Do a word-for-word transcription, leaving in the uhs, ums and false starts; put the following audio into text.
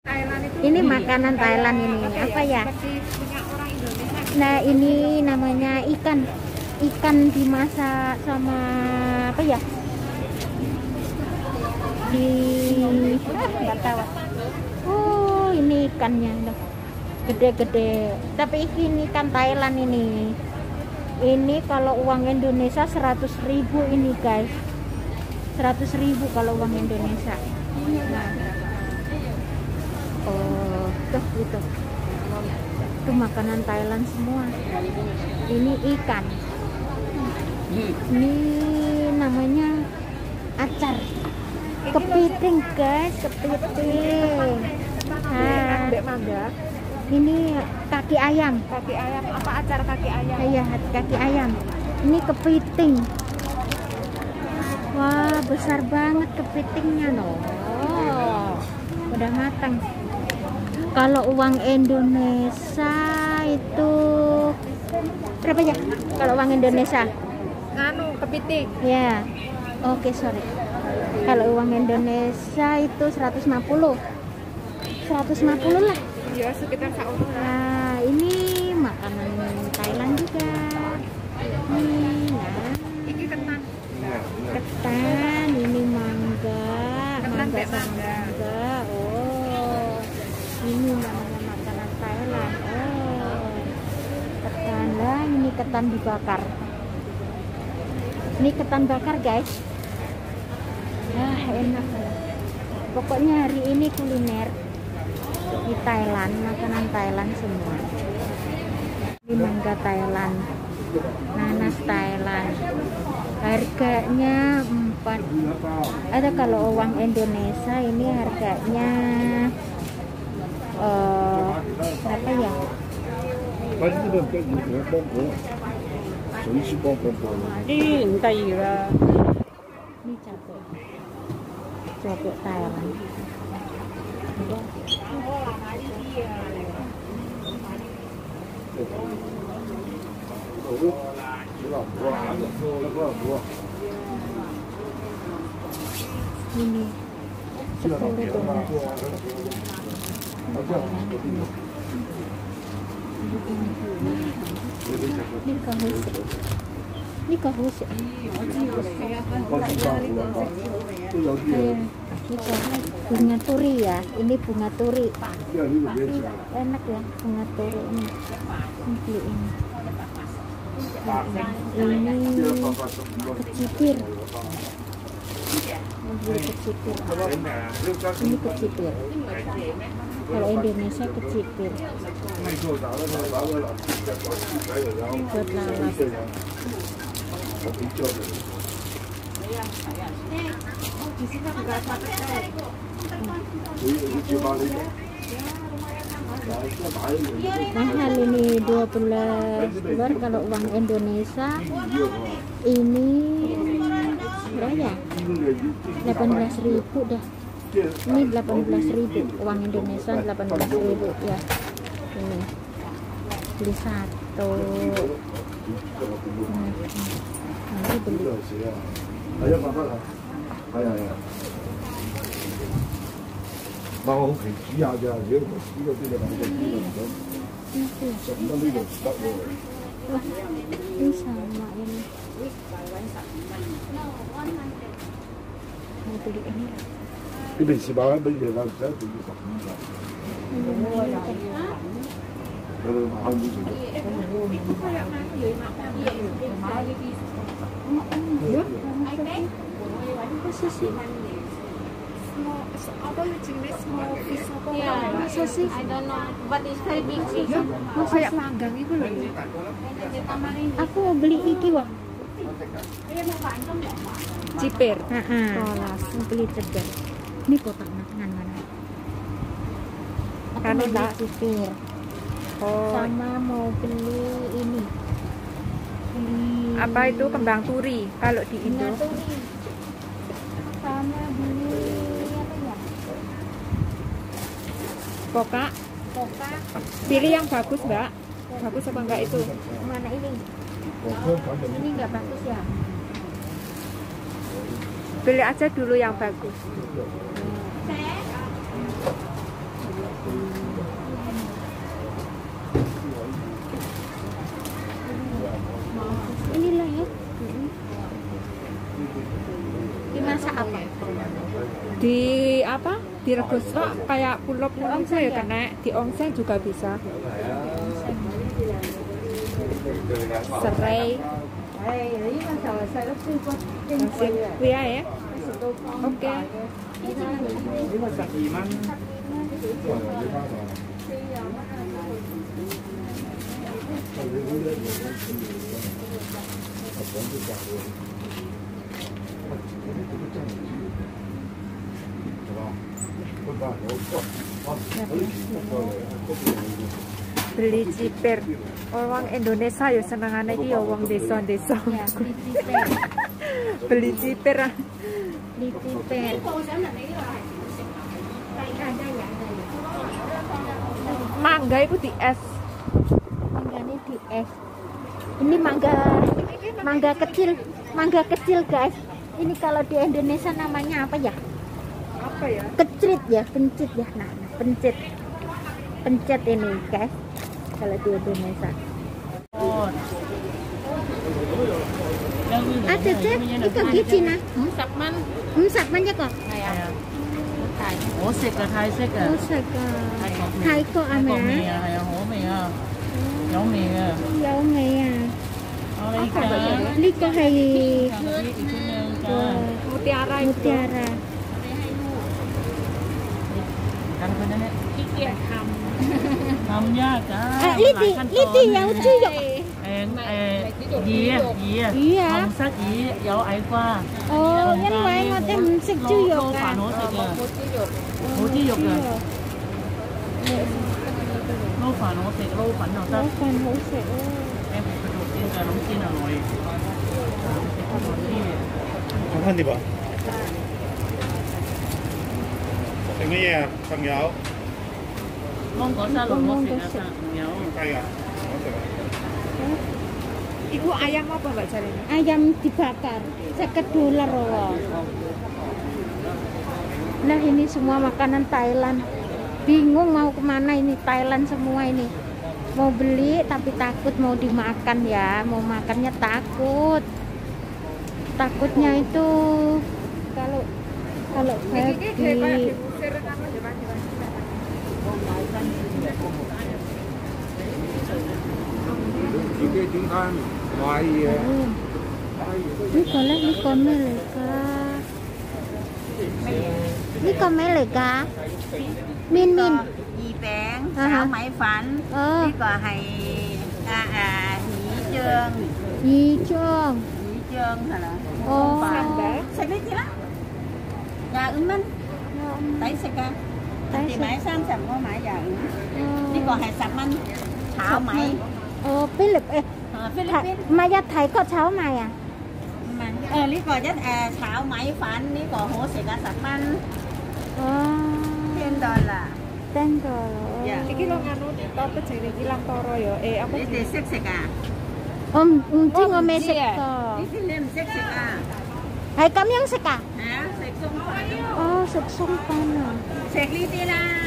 Ini makanan Thailand ini apa ya? Nah ini namanya ikan, ikan dimasak sama apa ya? Di nggak tahu. Oh ini ikannya, gede-gede. Tapi ini ikan Thailand ini. Ini kalau uang Indonesia seratus ribu ini guys, seratus ribu kalau uang Indonesia. Nah. Oh, tuh itu, itu makanan Thailand semua. Ini ikan, ini namanya acar, kepiting guys, kepiting. Nah, mangga. Ini kaki ayam. Kaki ayam apa acar kaki ayam? Iya, kaki ayam. Ini kepiting. Wah, besar banget kepitingnya loh. Oh, udah matang. Kalau uang Indonesia itu berapa ya? Kalau uang Indonesia? Anu, kepiting. Ya. Oke, sorry. Kalau uang Indonesia itu seratus lima puluh. seratus lima puluh lah. Ya, sekitar satu. Nah, ini makanan Thailand juga. Ini, nah, Ini ketan. ketan, ini mangga, Ketan mangga kayak sama mangga. mangga. Oh, ini namanya makanan Thailand. Oh, ketan lah, ini ketan dibakar. Ini ketan bakar guys. Ah, enak. Pokoknya hari ini kuliner di Thailand, makanan Thailand semua. Ini mangga Thailand, nanas Thailand. Harganya empat. Ada kalau uang Indonesia ini harganya uh, berapa ya? Ini Thailand. Ini cabai, cabai Thailand. Ini sepuluh dolar. Ini kahus. Ini kahus. Bunga turi ya. Ini bunga turi. Enak ya bunga turi ini. Ini beli ini. Ini kecipir. Ini kecipir. Ini kecipir. Kalau Indonesia kecipir. Buat lalat. Mahal ini dua belas dolar kalau uang Indonesia ini berapa ya? delapan belas ribu dah. Ini delapan belas ribu uang Indonesia, delapan belas ribu ya. Ini beli satu. Hmm. Nanti beli. mau chỉ下啫，如果呢個啲就兩個啲就唔得，十蚊呢度唔得喎。 Ini sama ini. Mau beli ini. 你平時買緊乜嘢啦？唔使一定要十五㗎。佢哋買唔成。 Masa sih? Apa lucunya small fish apa? Masa sih? I don't know, but it's very big fish. Oh, kayak manggang itu loh. Aku mau beli iki wah. Cipir. Heeh. Mau beli ceger. Ini kotak makanan mana? Aku Kan mau beli enggak. cipir. Oh, Sama mau beli ini. Beli apa itu kembang turi kalau di Indo? bunga turi. Sama beli apa ya? Koka. Koka. Pilih yang bagus, Mbak. Bagus apa enggak itu? Mana ini? Ini enggak bagus ya? Pilih aja dulu yang bagus. apa? Di apa? Direbus Pak, kayak pulop bisa ya kena, diongseng juga bisa. Serai. Masih kuya ya. Oke. Beli ciper. Orang Indonesia ya senengane iki ya wong desa-desa. Ya, beli ciper. Beli ciper. ah. Beli ciper. Mangga itu di es. Mangganya di es. Ini mangga mangga kecil, mangga kecil guys. Ini kalau di Indonesia namanya apa ya? Apa ya? Kecrit ya, pencit ya. Nah, pencit. Pencet ini guys. Kalau di Indonesia. Ada cek, itu gizi nah. 五十蚊， 五十蚊一個。 係啊，好食嘅泰式嘅， 好食噶，泰國啊泰國味咪？ 啊，係啊，好味啊，有味嘅， 有味啊！ 我呢家呢個係咁樣㗎， Mutiara itu. mutiara。 咁佢咧，ขี้เกียจทำทำยากจ้า啊，呢啲呢啲有豬肉。 誒誒魚啊魚啊， 魚啊紅色魚有矮瓜， 哦，因為我哋唔食豬肉撈飯啊。 好食嘅，冇豬肉嘅，撈飯好食，撈粉又得。 好飯好食啊！ แม่ผมกระดูกจิ้นกับน้องจิ้นอร่อยที่看看你吧。食乜嘢啊？朋友， 芒果沙律我食啊，朋友。 係啊，我食啊。 Ibu ayam apa Mbak Jalini? Ayam dibakar, seket dolar loh. Nah ini semua makanan Thailand. Bingung mau kemana ini, Thailand semua ini. Mau beli tapi takut mau dimakan ya, mau makannya takut. Takutnya itu kalau kalau babi. Ini kolek ini komen leka. Ini komen leka. Min min. 意餅、 啊哈炒米粉， 哦呢個係啊啊魚醬， 魚醬。 魚醬係啦， 哦。 食呢啲啦，廿五蚊，抵食㗎。人哋買三十，我買廿五，呢個係十蚊，炒米， Oh, Philip eh 啊菲律賓 Maya Thai có cháo mày à? 唔係，誒呢個一誒炒米粉呢個好食啊，十蚊， Oh, 天代啦， ten rồi. Iki lo nganu apa jenenge iki Lamtoro ya? Eh apa 你哋識食啊？ Om,唔知我未食唔知啊。 過。 呢啲你唔識食啊？ 係咁樣食啊？ 係啊，食餸飯， 哦，食鬆飯啊。 食呢啲啦。